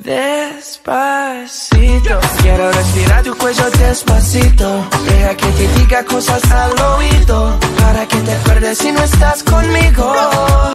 Despacito, quiero respirar tu cuello despacito. Deja que te diga cosas al oído, para que te acuerdes si no estás conmigo.